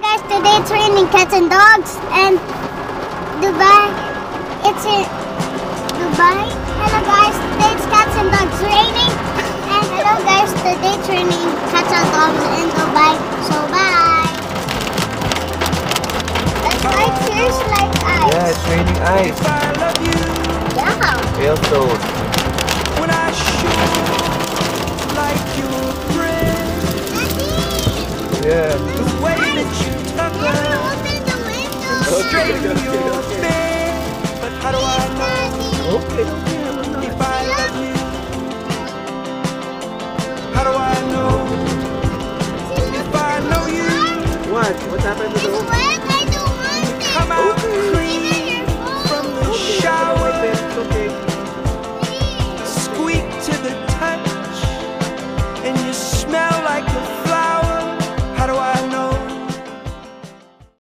guys, today it's raining cats and dogs and Dubai. It's in Dubai. Hello guys, today it's cats and dogs raining. And hello guys, today it's raining cats and dogs in Dubai. So bye. It's like tears like ice. Yeah, it's raining ice. Yeah. Hailstones. When I shoot like your friend, Yeah. the way that you tuck Never her open the window. straight in your bed. But how do I know Okay. if I love you? How do I know if I know you? What? What happened to It's the wet, I don't want it. Come out.